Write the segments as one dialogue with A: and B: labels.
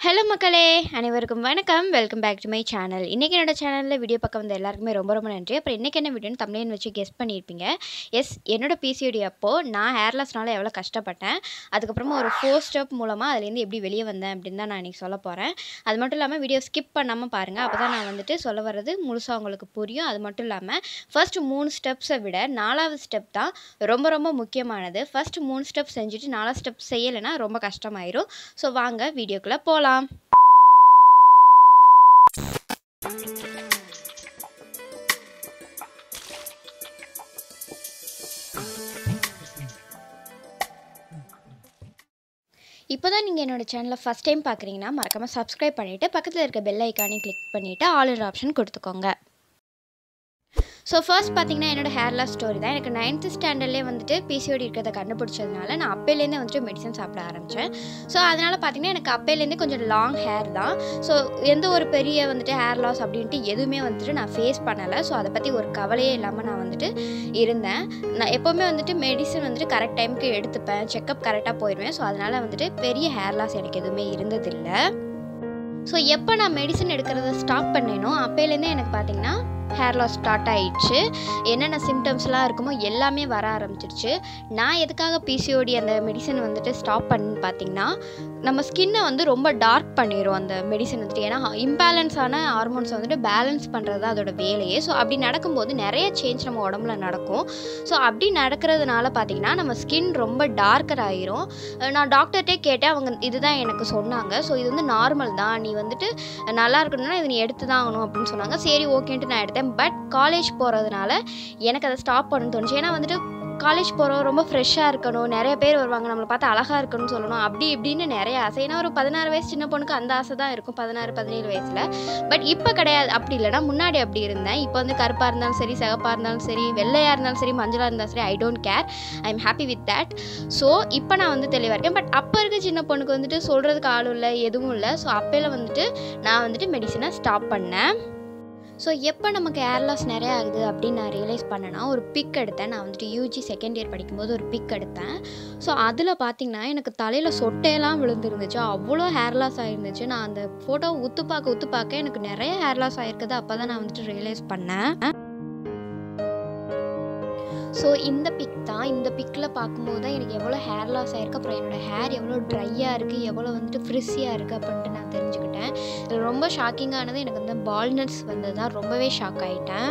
A: Hello மக்களே, அனைவருக்கும் வணக்கம். Welcome back to my channel. இன்றைக்கி என்னோட சேனலில் வீடியோ பார்க்க வந்த எல்லாருக்குமே ரொம்ப நன்றி. அப்புறம் இன்றைக்கி என்ன வீடியோன்னு தமிழ்னு வச்சு கெஸ் பண்ணியிருப்பீங்க. என்னோட PCOD அப்போது நான் ஹேர் லாஸ்னால எவ்வளோ கஷ்டப்பட்டேன், அதுக்கப்புறமா ஒரு 4 ஸ்டெப் மூலமாக அதுலேருந்து எப்படி வெளியே வந்தேன் அப்படின்னு தான் நான் இன்றைக்கி சொல்ல போகிறேன். அது மட்டும் இல்லாமல் வீடியோ ஸ்கிப் பண்ணாமல் பாருங்கள். அப்போ தான் நான் சொல்ல வர்றது முழுசாக உங்களுக்கு புரியும். அது மட்டும் இல்லாமல் ஃபர்ஸ்ட்டு 3 ஸ்டெப்ஸை விட 4வது ஸ்டெப் தான் ரொம்ப முக்கியமானது. ஃபர்ஸ்ட்டு 3 ஸ்டெப் செஞ்சுட்டு 4 ஸ்டெப் செய்யலைன்னா ரொம்ப கஷ்டமாயிரும். ஸோ வாங்க வீடியோக்குள்ளே போகலாம். இப்போதான் நீங்கள் என்னோட சேனலை ஃபஸ்ட் டைம் பார்க்குறீங்கன்னா மறக்காமல் சப்ஸ்கிரைப் பண்ணிவிட்டு பக்கத்தில் இருக்க பெல் ஐக்கானையும் கிளிக் பண்ணிவிட்டு ஆல் இன் ஆப்ஷன் கொடுத்துக்கோங்க. ஸோ ஃபர்ஸ்ட் பார்த்தீங்கன்னா என்னோட ஹேர் லாஸ் ஸ்டோரி தான். எனக்கு 9th ஸ்டாண்டர்ட்லேயே PCOD இருக்கிறத கண்டுபிடிச்சதுனால நான் அப்போலேருந்தே மெடிசன் சாப்பிட ஆரம்பித்தேன். ஸோ அதனால் பார்த்தீங்கன்னா எனக்கு அப்போலேருந்தே கொஞ்சம் லாங் ஹேர் தான். ஸோ எந்த ஒரு பெரிய ஹேர் லாஸ் அப்படின்ட்டு எதுவுமே நான் ஃபேஸ் பண்ணலை. ஸோ அதை பற்றி ஒரு கவலையே இல்லாமல் நான் இருந்தேன். நான் எப்போவுமே மெடிசன் கரெக்ட் டைமுக்கு எடுத்துப்பேன், செக்கப் கரெக்டாக போயிடுவேன். ஸோ அதனால் பெரிய ஹேர் லாஸ் எனக்கு எதுவுமே இருந்ததில்லை. ஸோ எப்போ நான் மெடிசன் எடுக்கிறத ஸ்டாப் பண்ணேனோ அப்போலேருந்தே எனக்கு பார்த்தீங்கன்னா ஹேர் லாஸ் ஸ்டார்ட் ஆகிடுச்சு. என்னென்ன சிம்டம்ஸ்லாம் இருக்குமோ எல்லாமே வர ஆரம்பிச்சிருச்சு. நான் எதுக்காக PCOD அந்த மெடிசன் ஸ்டாப் பண்ணு பார்த்தீங்கன்னா, நம்ம ஸ்கின்னை ரொம்ப டார்க் பண்ணிடும் அந்த மெடிசன் ஏன்னா இம்பேலன்ஸான ஹார்மோன்ஸை பேலன்ஸ் பண்ணுறது தான் அதோட வேலையே. ஸோ அப்படி நடக்கும்போது நிறைய சேஞ்ச் நம்ம உடம்புல நடக்கும். ஸோ அப்படி நடக்கிறதுனால பார்த்தீங்கன்னா நம்ம ஸ்கின் ரொம்ப டார்க்கர் ஆகிரும். நான் டாக்டர்கிட்டே கேட்டேன், அவங்க இதுதான் எனக்கு சொன்னாங்க. ஸோ இது நார்மல் தான், நீ நல்லா இருக்கணும்னா இது நீ எடுத்து தான் ஆகணும் அப்படின்னு சொன்னாங்க. சரி ஓகேன்ட்டு நான் எடுத்தேன். பட் காலேஜ் போகிறதுனால எனக்கு அதை ஸ்டாப் பண்ணணும்னு தோணுச்சு. ஏன்னா காலேஜ் போகிறோம், ரொம்ப ஃப்ரெஷ்ஷாக இருக்கணும், நிறைய பேர் வருவாங்க, நம்மளை பார்த்து அழகாக இருக்கணும்னு சொல்லணும், அப்படி இப்படின்னு நிறைய ஆசை. ஏன்னா ஒரு 16 வயசு சின்ன பொண்ணுக்கு அந்த ஆசை தான் இருக்கும், 16-17 வயசில். பட் இப்போ கிடையாது, அப்படி இல்லைனா முன்னாடி அப்படி இருந்தேன். இப்போ கருப்பாக இருந்தாலும் சரி, சிகப்பாக இருந்தாலும் சரி, வெள்ளையாக இருந்தாலும் சரி, மஞ்சளாக இருந்தாலும் சரி, I don't care, I am happy with that. So இப்போ நான் தெளிவாக இருக்கேன். பட் அப்போ இருக்க சின்ன பொண்ணுக்கு சொல்கிறதுக்கு ஆளும் இல்லை, எதுவும் இல்லை. ஸோ அப்போல நான் மெடிசனை ஸ்டாப் பண்ணேன். ஸோ எப்போ நமக்கு ஹேர் லாஸ் நிறையா ஆகுது அப்படின்னு நான் ரியலைஸ் பண்ணேன்னா, ஒரு பிக் எடுத்தேன். நான் UG செகண்ட் இயர் படிக்கும்போது ஒரு பிக் எடுத்தேன். ஸோ அதில் பார்த்திங்கன்னா எனக்கு தலையில் சொட்டையெல்லாம் விழுந்துருந்துச்சு, அவ்வளோ ஹேர் லாஸ் ஆகிருந்துச்சு. நான் அந்த ஃபோட்டோவை உத்து பார்க்க எனக்கு நிறைய ஹேர் லாஸ் ஆகிருக்குது. அப்போ தான் நான் ரியலைஸ் பண்ணேன். ஸோ இந்த பிக் தான். இந்த பிக்கில் பார்க்கும்போது தான் எனக்கு எவ்வளோ ஹேர் லாஸ் ஆகிருக்கு, அப்புறம் என்னோடய ஹேர் எவ்வளோ ட்ரையாக இருக்குது, எவ்வளோ ஃப்ரிஸியாக இருக்குது அப்படின்ட்டு நான் தெரிஞ்சுக்கிட்டேன். இது ரொம்ப ஷாக்கிங்கானது எனக்கு பால்னஸ் வந்தது தான். ரொம்பவே ஷாக் ஆகிட்டேன்.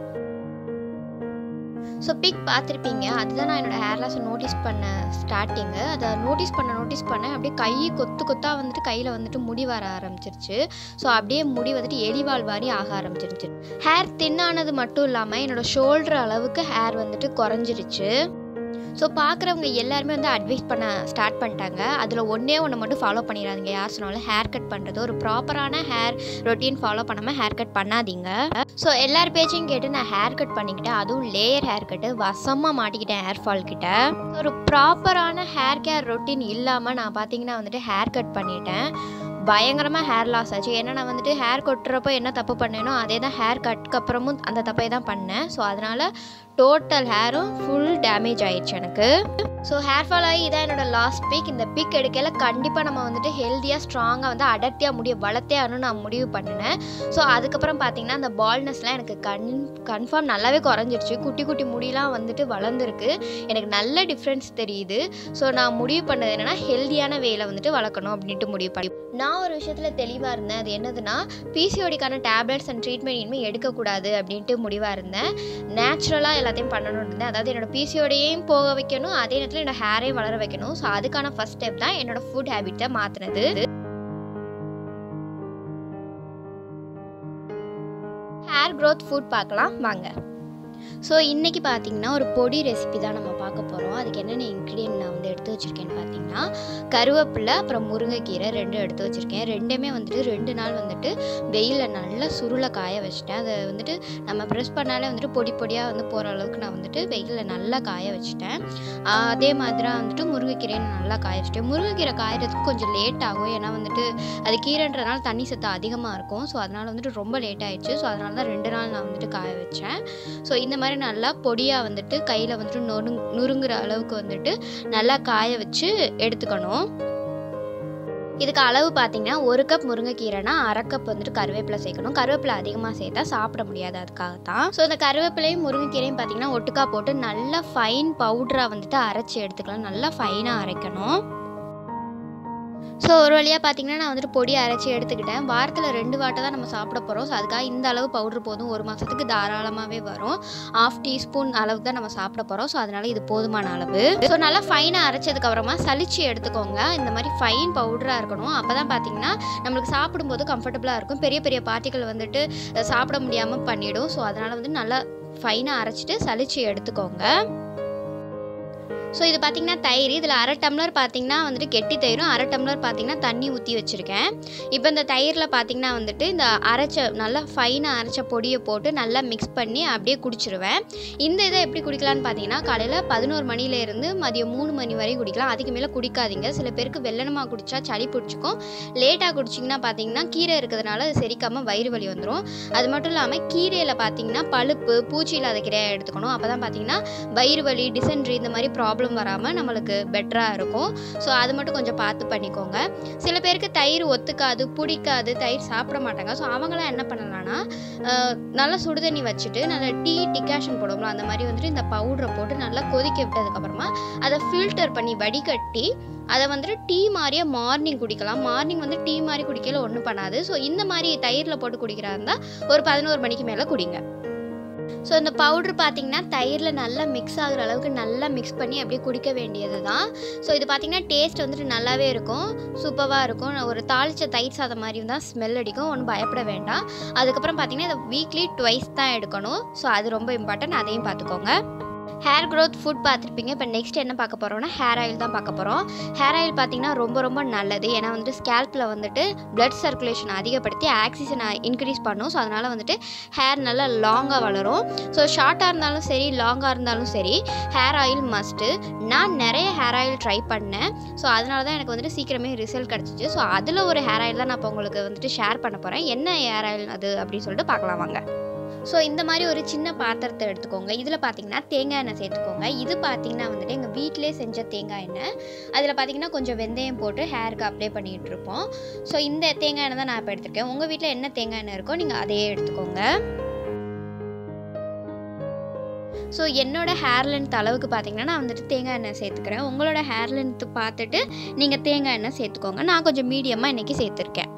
A: ஸோ பிக் பார்த்துருப்பீங்க, அதுதான் நான் என்னோடய ஹேர் லாஸை நோட்டீஸ் பண்ண ஸ்டார்டிங்கு. அதை நோட்டீஸ் பண்ண அப்படியே கை கொத்தாக கையில் முடி வர ஆரம்பிச்சிருச்சு. ஸோ அப்படியே முடி எலிவால் மாதிரி ஆக ஆரம்பிச்சிருச்சு. ஹேர் தின்னானது மட்டும் இல்லாமல் என்னோடய ஷோல்டர் அளவுக்கு ஹேர் குறைஞ்சிருச்சு. ஸோ பார்க்குறவங்க எல்லாருமே அட்வைஸ் பண்ண ஸ்டார்ட் பண்ணிட்டாங்க. அதில் ஒன்று மட்டும் ஃபாலோ பண்ணிடாதீங்க. யார் சொன்னாலும் ஹேர் கட் பண்ணுறது, ஒரு ப்ராப்பரான ஹேர் ரொட்டீன் ஃபாலோ பண்ணாமல் ஹேர் கட் பண்ணாதீங்க. ஸோ எல்லார் பேச்சையும் கேட்டு நான் ஹேர் கட் பண்ணிக்கிட்டேன். அதுவும் லேயர் ஹேர் கட்டு வசமாக மாட்டிக்கிட்டேன் ஹேர் ஃபால் கிட்ட. ஒரு ப்ராப்பரான ஹேர் கேர் ரொட்டீன் இல்லாமல் நான் பார்த்தீங்கன்னா ஹேர் கட் பண்ணிட்டேன். பயங்கரமாக ஹேர் லாஸ் ஆச்சு. ஏன்னா நான் ஹேர் கொட்டுறப்போ என்ன தப்பு பண்ணேனோ அதே தான் ஹேர் கட்டுக்கு அப்புறமும் அந்த தப்பை தான் பண்ணேன். ஸோ அதனால் டோட்டல் ஹேரும் ஃபுல் டேமேஜ் ஆயிடுச்சு எனக்கு. ஸோ ஹேர் ஃபால் ஆகி இதான் என்னோடய லாஸ்ட் பிக். இந்த பிக் எடுக்கல கண்டிப்பாக நம்ம ஹெல்த்தியாக ஸ்ட்ராங்காக அடர்த்தியாக வளர்த்தே ஆகணும்னு நான் முடிவு பண்ணினேன். ஸோ அதுக்கப்புறம் பார்த்தீங்கன்னா அந்த பால்னஸ்லாம் எனக்கு கன்ஃபார்ம் நல்லாவே குறைஞ்சிருச்சு. குட்டி முடியெலாம் வளர்ந்துருக்கு. எனக்கு நல்ல டிஃப்ரென்ஸ் தெரியுது. ஸோ நான் முடிவு பண்ணது என்னென்னா ஹெல்த்தியான வேலை வளர்க்கணும் அப்படின்ட்டு முடிவு பண்ணி நான் ஒரு விஷயத்தில் தெளிவாக இருந்தேன். அது என்னதுன்னா PCODக்கான டேப்லெட்ஸ் அண்ட் ட்ரீட்மெண்ட் இனிமேல் எடுக்கக்கூடாது அப்படின்ட்டு முடிவாக இருந்தேன். நேச்சுரலாக எல்லாத்தையும் பண்ணணும்னு இருந்தேன். அதாவது என்னோடய PCODயையும் போக வைக்கணும், அதே நேரத்தில் என்னோட ஹேரையும் வளர வைக்கணும். ஸோ அதுக்கான ஃபர்ஸ்ட் ஸ்டெப் தான் என்னோட ஃபுட் ஹேபிட்டை மாற்றினது. ஹேர் க்ரோத் ஃபுட் பார்க்கலாம் வாங்க. ஸோ இன்றைக்கி பார்த்திங்கன்னா ஒரு பொடி ரெசிபி தான் நம்ம பார்க்க போகிறோம். அதுக்கு என்னென்ன இன்க்ரீடியன்ட் நான் எடுத்து வச்சுருக்கேன்னு பார்த்தீங்கன்னா, கருவேப்பிலை அப்புறம் முருங்கைக்கீரை 2 எடுத்து வச்சுருக்கேன். ரெண்டுமே 2 நாள் வெயிலில் நல்லா சுருளை காய வச்சுட்டேன். அதை நம்ம ப்ரெஸ் பண்ணாலே பொடி பொடியாக போகிற அளவுக்கு நான் வெயிலில் நல்லா காய வச்சுட்டேன். அதே மாதிரி முருங்கைக்கீரையை நல்லா காய வச்சுட்டேன். முருங்கைக்கீரை காயறதுக்கு கொஞ்சம் லேட் ஆகும். ஏன்னா அது கீரைன்றதுனால தண்ணி சத்து அதிகமாக இருக்கும். ஸோ அதனால் ரொம்ப லேட் ஆகிடுச்சு. ஸோ அதனால தான் 2 நாள் நான் காய வச்சேன். ஸோ இந்த மாதிரி நல்லா பொடியாக கையில் நுறுங்குற அளவுக்கு நல்லா காய வச்சு எடுத்துக்கணும். இதுக்கு அளவு பார்த்தீங்கன்னா 1 கப் முருங்கைக்கீரைனா 1/2 கப் வந்துட்டு கருவேப்பிலை சேர்க்கணும். கருவேப்பிலை அதிகமாக சேர்த்தா சாப்பிட முடியாது, அதுக்காக தான். ஸோ இந்த கருவேப்பிலையும் முருங்கைக்கீரையும் பார்த்தீங்கன்னா ஒட்டுக்கா போட்டு நல்லா ஃபைன் பவுடராக வந்துட்டு அரைச்சி எடுத்துக்கலாம். நல்லா ஃபைனாக அரைக்கணும். ஸோ ஒரு வழியாக பார்த்தீங்கன்னா நான் வந்துட்டு பொடி அரைச்சி எடுத்துக்கிட்டேன். வாரத்தில் 2 வாட்டை தான் நம்ம சாப்பிட போகிறோம். ஸோ அதுக்காக இந்த அளவு பவுட்ரு போதும். 1 மாதத்துக்கு தாராளமாகவே வரும். 1/2 டீஸ்பூன் அளவுக்கு தான் நம்ம சாப்பிட போகிறோம். ஸோ அதனால் இது போதுமான அளவு. ஸோ நல்லா ஃபைனாக அரைச்சதுக்கப்புறமா சலிச்சு எடுத்துக்கோங்க. இந்த மாதிரி ஃபைன் பவுடராக இருக்கணும். அப்போ தான் பார்த்தீங்கன்னா நம்மளுக்கு சாப்பிடும்போது கம்ஃபர்டபுளாக இருக்கும். பெரிய பெரிய பார்ட்டிகள் வந்துட்டு சாப்பிட முடியாமல் பண்ணிவிடும். ஸோ அதனால் வந்து நல்லா ஃபைனாக அரைச்சிட்டு சலிச்சு எடுத்துக்கோங்க. ஸோ இது பார்த்திங்கன்னா தயிர். இதில் 1/2 டம்ளர் பார்த்திங்கன்னா வந்துட்டு கெட்டி தயிரும் 1/2 டம்ளர் பார்த்திங்கன்னா தண்ணி ஊற்றி வச்சுருக்கேன். இப்போ இந்த தயிரில் பார்த்திங்கன்னா வந்துட்டு இந்த நல்லா ஃபைனாக அரைச்ச பொடியை போட்டு நல்லா மிக்ஸ் பண்ணி அப்படியே குடிச்சிருவேன். இந்த இதை எப்படி குடிக்கலான்னு பார்த்தீங்கன்னா காலையில் 11 மணிலேருந்து மதியம் 3 மணி வரையும் குடிக்கலாம். அதுக்கு மேலே குடிக்காதீங்க. சில பேருக்கு வெள்ளனமாக குடித்தா சளி பிடிச்சிக்கும். லேட்டாக குடிச்சிங்கன்னா பார்த்திங்கன்னா கீரை இருக்கிறதுனால அது செரிக்காமல் வயிறு வலி வந்துடும். அது மட்டும் இல்லாமல் கீரையில் பார்த்திங்கன்னா பழுப்பு பூச்சி இல்லாத கீரையாக எடுத்துக்கணும். அப்போ தான் பார்த்திங்கன்னா வயிறு வலி, டிசென்ட்ரி இந்த மாதிரி ப்ராப்ளம் வராமல் நம்மளுக்கு பெட்டராக இருக்கும். ஸோ அது மட்டும் கொஞ்சம் பார்த்து பண்ணிக்கோங்க. சில பேருக்கு தயிர் ஒத்துக்காது, பிடிக்காது, தயிர் சாப்பிட மாட்டாங்க. ஸோ அவங்களாம் என்ன பண்ணலான்னா நல்லா சுடுதண்ணி வச்சுட்டு நல்லா டிகாஷன் போடுவோம்ல, அந்த மாதிரி வந்துட்டு இந்த பவுடரை போட்டு நல்லா கொதிக்க விட்டதுக்கப்புறமா அதை ஃபில்டர் பண்ணி வடிகட்டி அதை வந்துட்டு டீ மாதிரியே மார்னிங் குடிக்கலாம். மார்னிங் வந்து டீ மாதிரி குடிக்கல ஒன்றும் பண்ணாது. ஸோ இந்த மாதிரி தயிரில் போட்டு குடிக்கிறா இருந்தால் ஒரு 11 மணிக்கு மேலே குடிங்க. ஸோ இந்த பவுட்ரு பார்த்திங்கன்னா தயிரில் நல்லா மிக்ஸ் ஆகிற அளவுக்கு நல்லா மிக்ஸ் பண்ணி அப்படியே குடிக்க வேண்டியது தான். ஸோ இது பார்த்திங்கன்னா டேஸ்ட் வந்துட்டு நல்லாவே இருக்கும், சூப்பராக இருக்கும். ஒரு தாளித்த தயிர் சாதம் மாதிரி தான் ஸ்மெல் அடிக்கும், ஒன்றும் பயப்பட வேண்டாம். அதுக்கப்புறம் பார்த்திங்கன்னா இதை வீக்லி 2 தான் எடுக்கணும். ஸோ அது ரொம்ப இம்பார்ட்டன்ட், அதையும் பார்த்துக்கோங்க. ஹேர் க்ரோத் ஃபுட் பார்த்துருப்பீங்க. இப்போ நெக்ஸ்ட் என்ன பார்க்க போகிறோம்னா ஹேர் ஆயில் தான் பார்க்க போகிறோம். ஹேர் ஆயில் பார்த்திங்கன்னா ரொம்ப ரொம்ப நல்லது. ஏன்னா வந்துட்டு ஸ்கேல்பில் வந்துட்டு பிளட் சர்க்குலேஷன் அதிகப்படுத்தி ஆக்சிஜனை இன்க்ரீஸ் பண்ணும். ஸோ அதனால் வந்துட்டு ஹேர் நல்லா லாங்காக வளரும். ஸோ ஷார்ட்டாக இருந்தாலும் சரி, லாங்காக இருந்தாலும் சரி, ஹேர் ஆயில் மஸ்ட்டு. நான் நிறைய ஹேர் ஆயில் ட்ரை பண்ணேன். ஸோ அதனால தான் எனக்கு வந்துட்டு சீக்கிரமே ரிசல்ட் கிடச்சிச்சு. ஸோ அதில் ஒரு ஹேர் ஆயில் தான் நான் இப்போ உங்களுக்கு வந்துட்டு ஷேர் பண்ண போகிறேன். என்ன ஹேர் ஆயில் அது அப்படின்னு சொல்லிட்டு பார்க்கலாம் வாங்க. ஸோ இந்த மாதிரி ஒரு சின்ன பாத்திரத்தை எடுத்துக்கோங்க. இதில் பார்த்தீங்கன்னா தேங்காய் எண்ணெய் சேர்த்துக்கோங்க. இது பார்த்தீங்கன்னா வந்துட்டு எங்கள் வீட்டிலே செஞ்ச தேங்காய் எண்ணெய். அதில் பார்த்தீங்கன்னா கொஞ்சம் வெந்தயம் போட்டு ஹேருக்கு அப்ளை பண்ணிகிட்டு இருப்போம். ஸோ இந்த தேங்காய் எண்ணெய் தான் நான் இப்போ எடுத்துருக்கேன். உங்கள் வீட்டில் என்ன தேங்காய் எண்ணெய் இருக்கோ நீங்கள் அதையே எடுத்துக்கோங்க. ஸோ என்னோட ஹேர் லென்த் அளவுக்கு பார்த்தீங்கன்னா நான் வந்துட்டு தேங்காய் எண்ணெய் சேர்த்துக்கிறேன். உங்களோட ஹேர் லென்த்து பார்த்துட்டு நீங்கள் தேங்காய் எண்ணெய் சேர்த்துக்கோங்க. நான் கொஞ்சம் மீடியமாக இன்றைக்கி சேர்த்துருக்கேன்.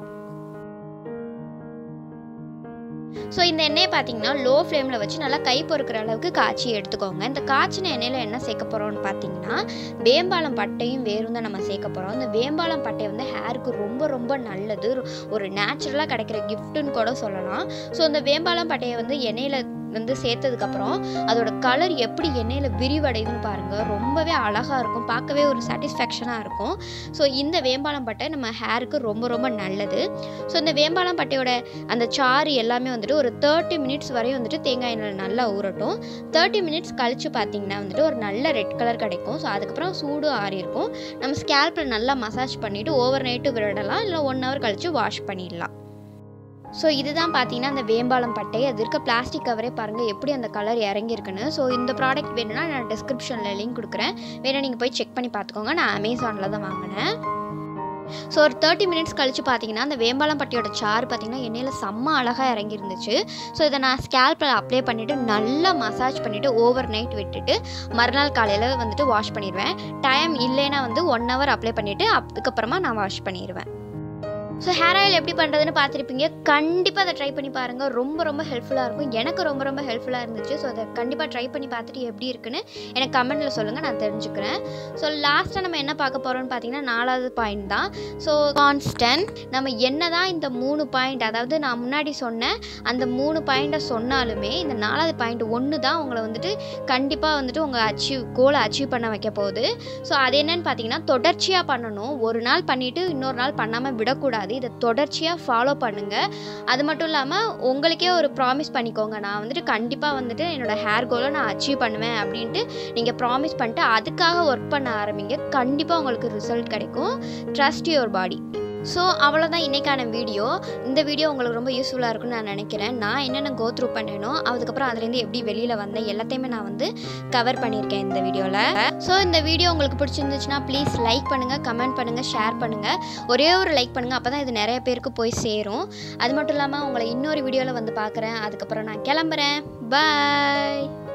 A: ஸோ இந்த எண்ணெயை பார்த்தீங்கன்னா லோ ஃப்ளேமில் வச்சு நல்லா கை பொறுக்கிற அளவுக்கு காய்ச்சி எடுத்துக்கோங்க. இந்த காய்ச்சின எண்ணெயில் என்ன சேர்க்க போகிறோம்னு பார்த்தீங்கன்னா வேம்பாலம் பட்டையும் வேரும் தான் நம்ம சேர்க்க போகிறோம். இந்த வேம்பாலம் பட்டை வந்து ஹேருக்கு ரொம்ப ரொம்ப நல்லது. ஒரு நேச்சுரலாக கிடைக்கிற கிஃப்ட்டுன்னு கூட சொல்லலாம். ஸோ இந்த வேம்பாலம் பட்டையை வந்து எண்ணெயில் வந்து சேர்த்ததுக்கப்புறம் அதோட கலர் எப்படி எண்ணெயில் விரிவடையுதுன்னு பாருங்கள். ரொம்பவே அழகாக இருக்கும், பார்க்கவே ஒரு சாட்டிஸ்ஃபேக்ஷனாக இருக்கும். ஸோ இந்த வேம்பாலம் பட்டை நம்ம ஹேருக்கு ரொம்ப ரொம்ப நல்லது. ஸோ இந்த வேம்பாலம் பட்டையோட அந்த சாறு எல்லாமே வந்துட்டு ஒரு 30 மினிட்ஸ் வரையும் வந்துட்டு தேங்காய் எண்ணெயில் நல்லா ஊறட்டும். 30 மினிட்ஸ் கழித்து பார்த்திங்கன்னா வந்துட்டு ஒரு நல்ல ரெட் கலர் கிடைக்கும். ஸோ அதுக்கப்புறம் சூடு ஆறி இருக்கும். நம்ம ஸ்கேல்பில் நல்லா மசாஜ் பண்ணிவிட்டு ஓவர் நைட்டு விடலாம், இல்லை 1 hour கழித்து வாஷ் பண்ணிடலாம். ஸோ இதுதான் பார்த்தீங்கன்னா அந்த வேம்பாலம் பட்டை. அது இருக்க பிளாஸ்டிக் கவரே பாருங்கள் எப்படி அந்த கலர் இறங்கியிருக்குன்னு. ஸோ இந்த ப்ராடக்ட் வேணும்னா நான் டிஸ்கிரிப்ஷனில் லிங்க் கொடுக்குறேன், வேணால் நீங்கள் போய் செக் பண்ணி பார்த்துக்கோங்க. நான் அமேசானில் தான் வாங்கினேன். ஸோ ஒரு 30 மினிட்ஸ் கழித்து பார்த்தீங்கன்னா அந்த வேம்பாலம் பட்டியோட சாறு பார்த்தீங்கன்னா எண்ணெயில் செம்ம அழகாக இறங்கிருந்துச்சு. ஸோ இதை நான் ஸ்கேல்பில் அப்ளை பண்ணிவிட்டு நல்லா மசாஜ் பண்ணிவிட்டு ஓவர் நைட் விட்டுட்டு மறுநாள் காலையில் வந்துட்டு வாஷ் பண்ணிடுவேன். டைம் இல்லைன்னா வந்து 1 hour அப்ளை பண்ணிவிட்டு அதுக்கப்புறமா நான் வாஷ் பண்ணிடுவேன். ஸோ ஹேர் ஆயில் எப்படி பண்ணுறதுன்னு பார்த்துருப்பீங்க. கண்டிப்பாக அதை ட்ரை பண்ணி பாருங்கள். ரொம்ப ரொம்ப ஹெல்ப்ஃபுல்லாக இருக்கும். எனக்கு ரொம்ப ரொம்ப ஹெல்ப்ஃபுல்லாக இருந்துச்சு. ஸோ அதை கண்டிப்பாக ட்ரை பண்ணி பார்த்துட்டு எப்படி இருக்குன்னு எனக்கு கமெண்ட்டில் சொல்லுங்கள், நான் தெரிஞ்சுக்கிறேன். ஸோ லாஸ்ட்டாக நம்ம என்ன பார்க்க போகிறோம்னு பார்த்தீங்கன்னா 4வது பாயிண்ட் தான். So constant. நம்ம என்ன தான் இந்த 3 பாயிண்ட், அதாவது நான் முன்னாடி சொன்ன அந்த 3 பாயிண்ட்டை சொன்னாலுமே இந்த 4வது பாயிண்ட் ஒன்று தான் உங்களை வந்துட்டு கண்டிப்பாக வந்துட்டு உங்கள் கோலை அச்சீவ் பண்ண வைக்க போகுது. ஸோ அது என்னன்னு பார்த்தீங்கன்னா தொடர்ச்சியாக பண்ணணும். ஒரு நாள் பண்ணிவிட்டு இன்னொரு நாள் பண்ணாமல் விடக்கூடாது. இதை தொடர்ச்சியாக ஃபாலோ பண்ணுங்கள். அது மட்டும் இல்லாமல் உங்களுக்கே ஒரு ப்ராமிஸ் பண்ணிக்கோங்க, நான் வந்துட்டு கண்டிப்பாக வந்துட்டு என்னோடய ஹேர் கோலை நான் அச்சீவ் பண்ணுவேன் அப்படின்ட்டு நீங்கள் ப்ராமிஸ் பண்ணிட்டு அதுக்காக ஒர்க் பண்ண ஆரம்பிங்க. கண்டிப்பாக உங்களுக்கு ரிசல்ட் கிடைக்கும். Trust your body. ஸோ அவ்வளோதான் இன்றைக்கான வீடியோ. இந்த வீடியோ உங்களுக்கு ரொம்ப யூஸ்ஃபுல்லாக இருக்கும்னு நான் நினைக்கிறேன். நான் என்னென்ன கோ த்ரூ பண்ணேனோ அதுக்கப்புறம் அதுலேருந்து எப்படி வெளியில் வந்தேன் எல்லாத்தையுமே நான் வந்து கவர் பண்ணியிருக்கேன் இந்த வீடியோவில். ஸோ இந்த வீடியோ உங்களுக்கு பிடிச்சிருந்துச்சுன்னா ப்ளீஸ் லைக் பண்ணுங்கள், கமெண்ட் பண்ணுங்கள், ஷேர் பண்ணுங்கள். ஒரே ஒரு லைக் பண்ணுங்கள், அப்போ தான் இது நிறைய பேருக்கு போய் சேரும். அது மட்டும் இல்லாமல் உங்களை இன்னொரு வீடியோவில் வந்து பார்க்குறேன். அதுக்கப்புறம் நான் கிளம்புறேன். பாய்.